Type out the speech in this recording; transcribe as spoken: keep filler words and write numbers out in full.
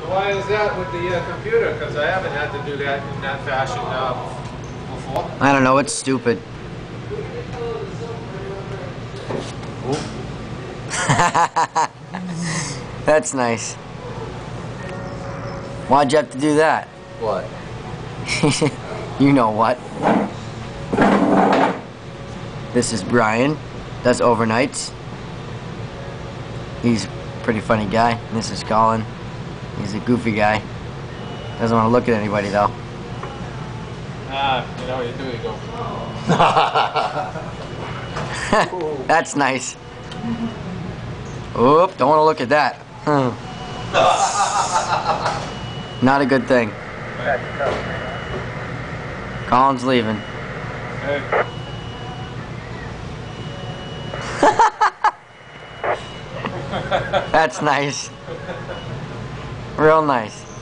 why is that with the uh, computer? Because I haven't had to do that in that fashion uh, before. I don't know, it's stupid. That's nice. Why'd you have to do that? What? You know what. This is Brian. Does overnights. He's a pretty funny guy. This is Colin. He's a goofy guy. Doesn't want to look at anybody though. Ah, you know what you do, you go. That's nice. Oop, don't want to look at that. Hmm. Not a good thing. Colin's leaving. Hey. That's nice. Real nice.